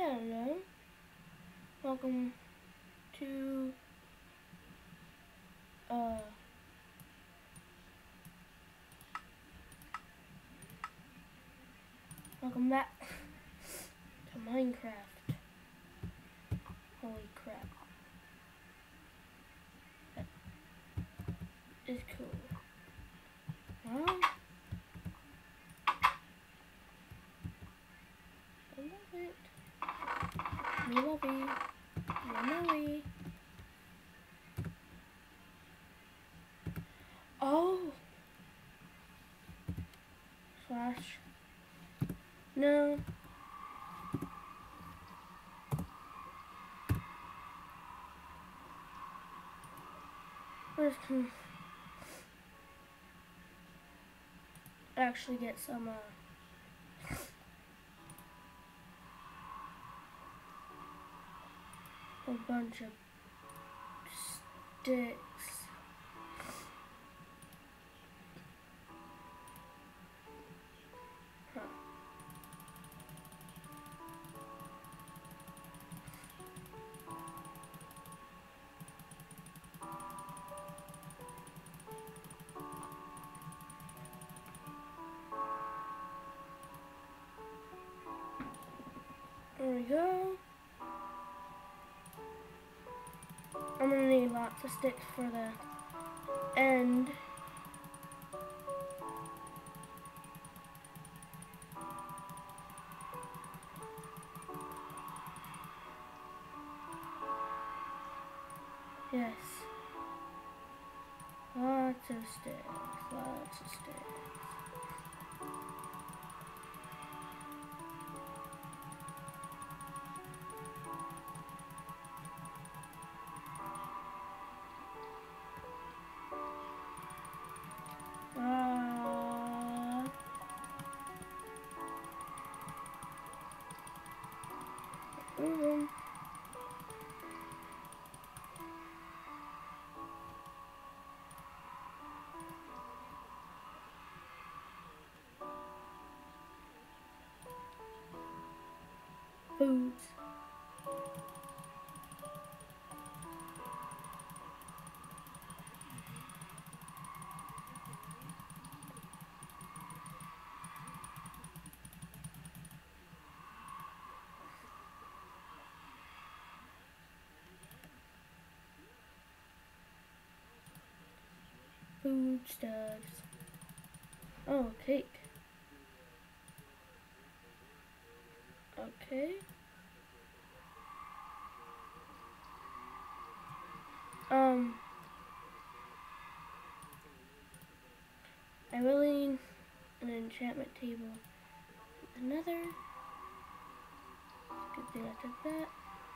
Hello. Welcome to welcome back to Minecraft. Holy crap. That is cool. Well, I love it. Me love it. Yummy. Oh! Slash. No. Let's actually get some a bunch of sticks. Huh. There we go. I'm gonna need lots of sticks for the end. Yes. Lots of sticks. Lots of sticks. Mm-hmm. Foods. Food stuffs. Oh, cake. Okay. I really need an enchantment table. Another. Good thing I took that.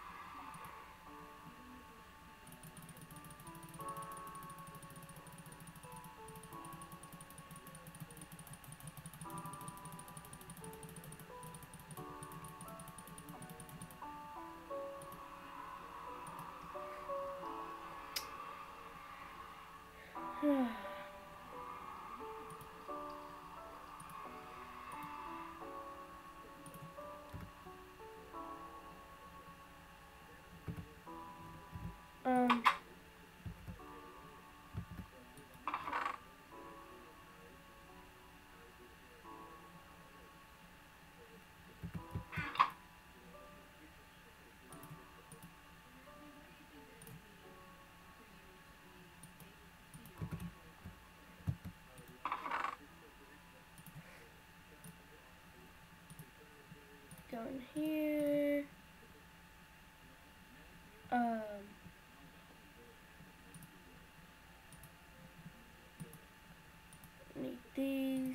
um, down here. Need these.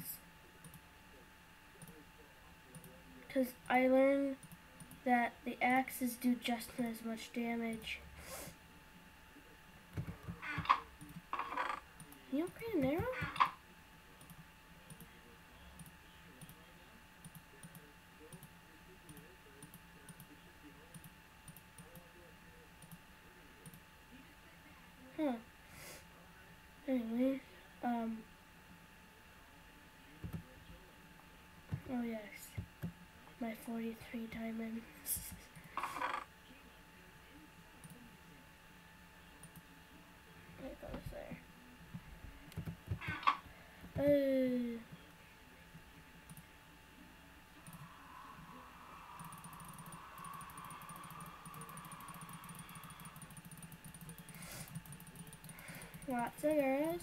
Because I learned that the axes do just as much damage. You okay, an arrow? Huh. Anyway, oh yes. my 43 diamonds. It goes there. Lots of arrows.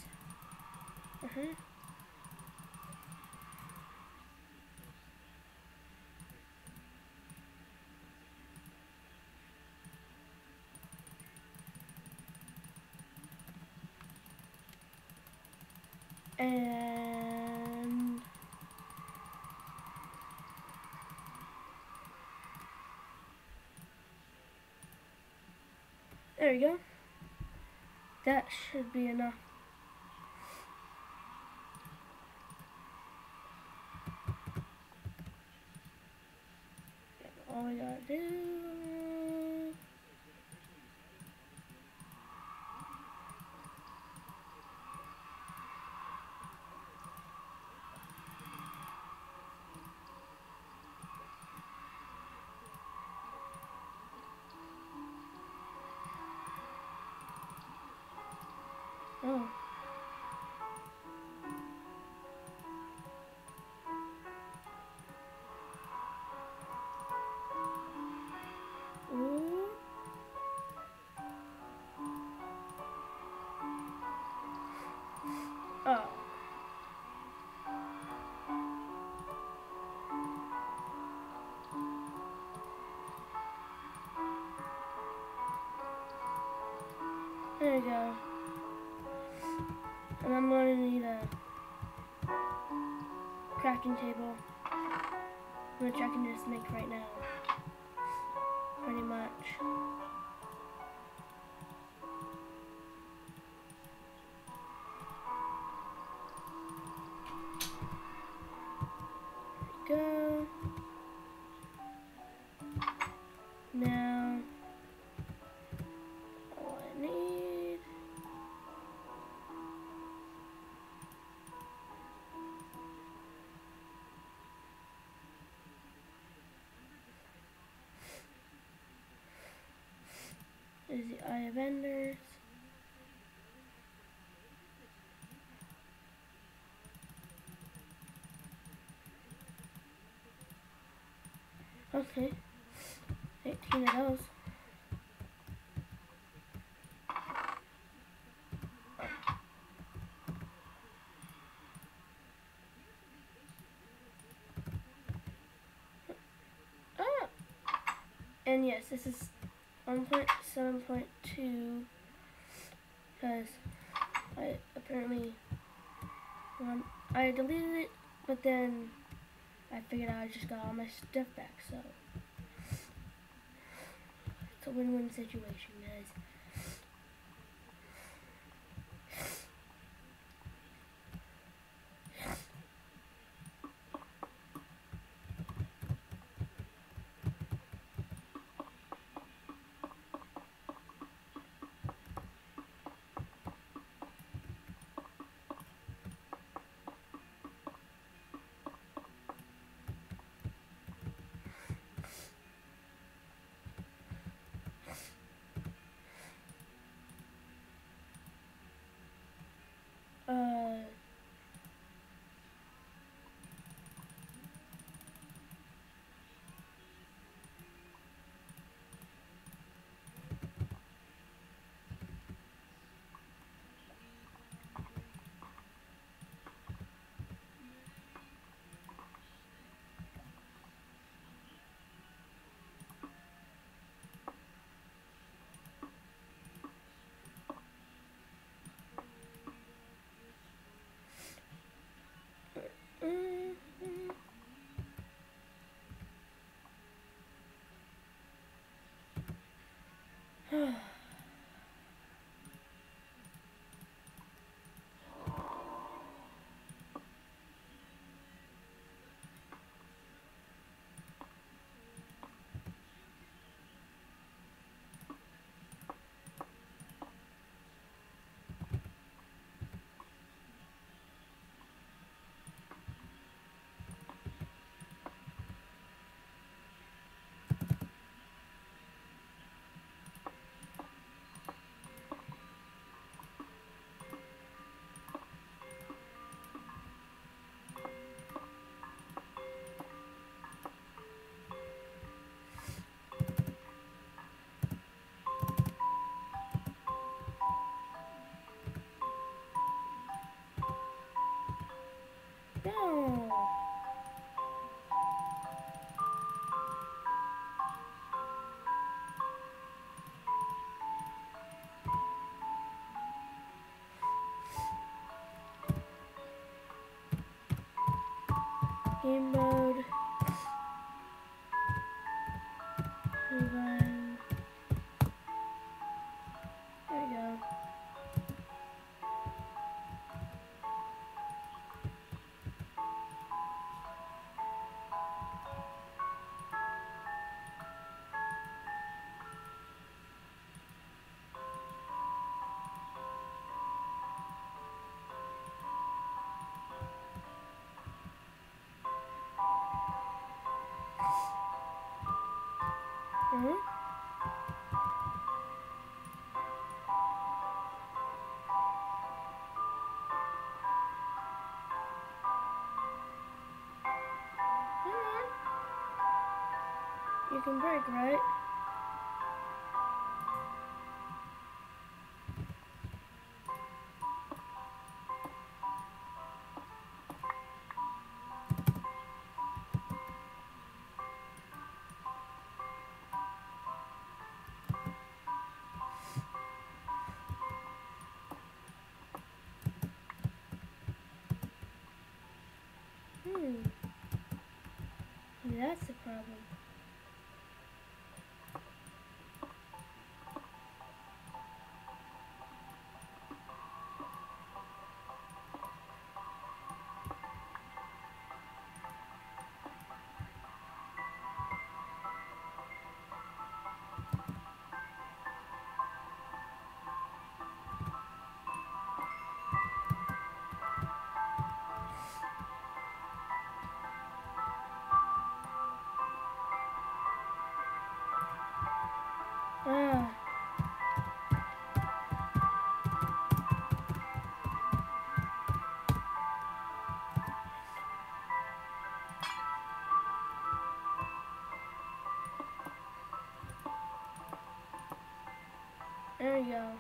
And there we go. That should be enough. All we gotta do. Oh. Ooh. Oh. There you go. And I'm going to need a crafting table, which I can just make right now. Pretty much. There we go. Now, all I need is the Eye of Enders. Okay, 18 of those. Ah! And yes, this is 1.7.2 because I apparently I deleted it, but then I figured I just got all my stuff back, so it's a win-win situation, guys. Game mode. Revive. There we go. Mm-hmm. You can break, right? That's the problem. Ah. There we go.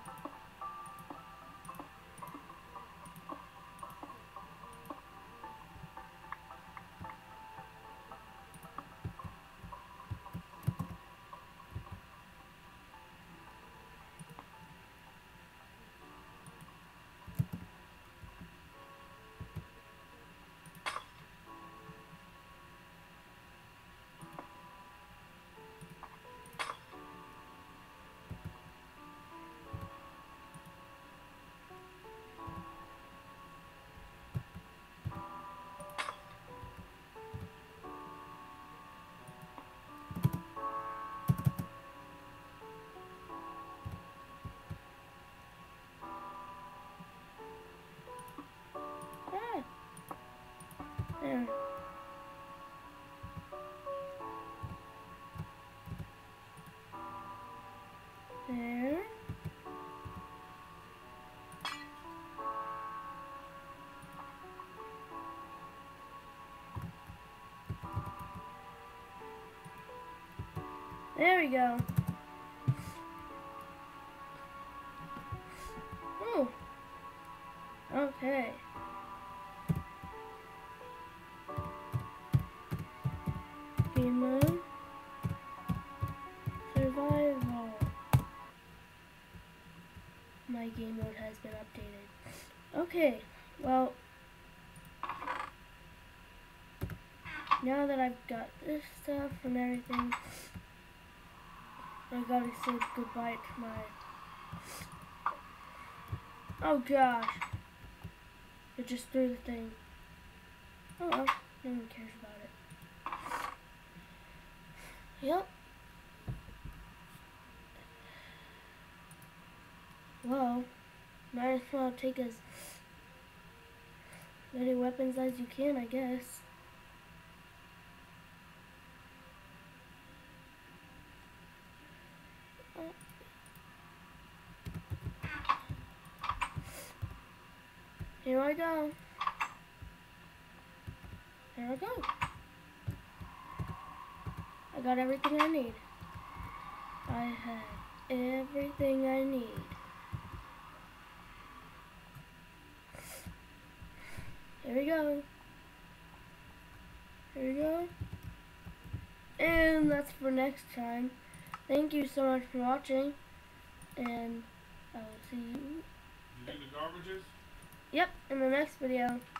Ah. There. There. There we go. Oh. Okay. Game mode. Survival. My game mode has been updated. Okay. Well, now that I've got this stuff and everything, I gotta say goodbye to my... Oh gosh. It just threw the thing. Oh well, no one cares about it. Yep. Well, might as well take as many weapons as you can, I guess. Here I go. There I go. I got everything I need. I have everything I need. Here we go. Here we go. And that's for next time. Thank you so much for watching. And I will see you. You do the garbages? Yep, in the next video.